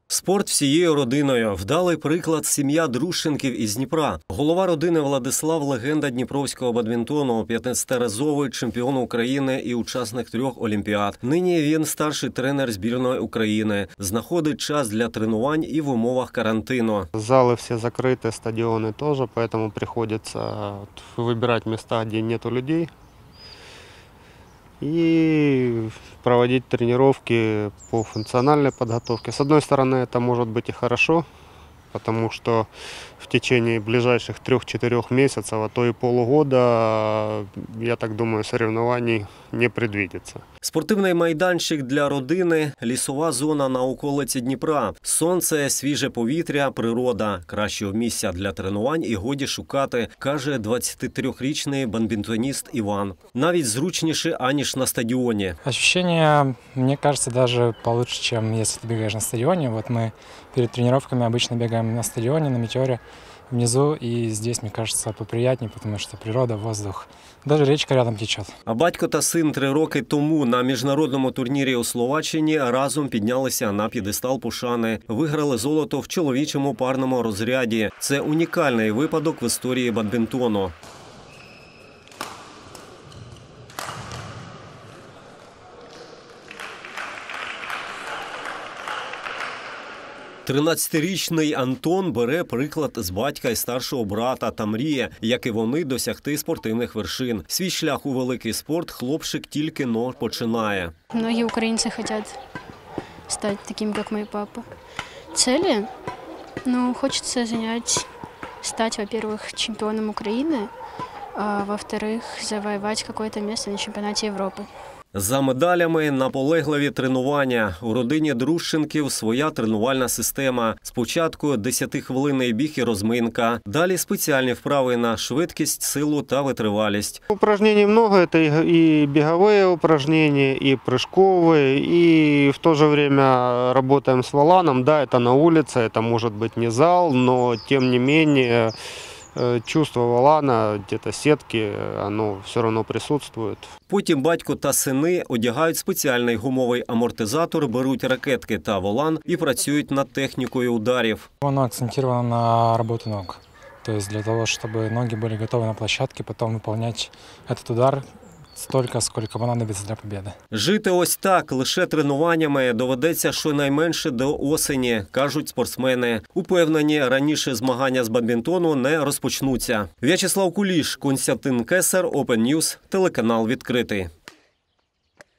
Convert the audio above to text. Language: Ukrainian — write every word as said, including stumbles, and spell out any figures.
Спорт всією родиною. Вдалий приклад – сім'я Друщенків із Дніпра. Голова родини Владислав – легенда дніпровського бадмінтону, п'ятнадцятиразовий чемпіон України і учасник трьох олімпіад. Нині він старший тренер збірної України. Знаходить час для тренувань і в умовах карантину. Зали всі закриті, стадіони теж, тому приходиться вибирати місця, де немає людей. И проводить тренировки по функциональной подготовке. С одной стороны, это может быть и хорошо, потому что в течение ближайших трех-четырех месяцев, а то и полугода, я так думаю, соревнований не предвидится. Спортивний майданчик для родини, лісова зона на околиці Дніпра. Сонце, свіже повітря, природа. Кращого місця для тренувань і годі шукати, каже двадцятитрирічний бадмінтоніст Іван. Навіть зручніше, аніж на стадіоні. Ощущения, мне кажется, даже получше, чем если ты бегаешь на стадионе. Вот мы перед тренировками обычно бегаем на стадионе, на метеоре, внизу, и здесь, мне кажется, поприятнее, потому что природа, воздух, даже речка рядом течет. А батько та син три роки тому на міжнародному турнірі у Словаччині разом піднялися на п'єдестал пошани. Виграли золото в чоловічому парному розряді. Це унікальний випадок в історії бадмінтону. тринадцятирічний Антон бере приклад з батька і старшого брата та мріє, як і вони, досягти спортивних вершин. Свій шлях у великий спорт хлопчик тільки-но починає. Многие украинцы хотят стать таким, как мой папа. Цели? Ну, хочется занять, стать, во-первых, чемпионом Украины, а во-вторых, завоевать какое-то место на чемпионате Европы. За медалями наполегливі тренування. У родині Друщенків своя тренувальна система. Спочатку десятихвилинний біг і розминка. Далі спеціальні вправи на швидкість, силу та витривалість. Упражнений много. Это и беговые упражнения, и прыжковые, и в то же время работаем с воланом. Да, это на улице, это может быть не зал, но тем не менее чувство волана, где-то сетки, оно все равно присутствует. Потім батько та сини одягають спеціальний гумовий амортизатор, беруть ракетки та волан і працюють над технікою ударів. Оно акцентировано на работу ног. То есть для того, чтобы ноги были готовы на площадке, потом выполнять этот удар столько, сколько понадобится для победы. Жити ось так, лише тренуваннями, доведеться щонайменше до осені, кажуть спортсмени. Упевнені, раніше змагання з бадмінтону не розпочнуться. В'ячеслав Куліш, Костянтин Кесар, Open News, телеканал «Відкритий».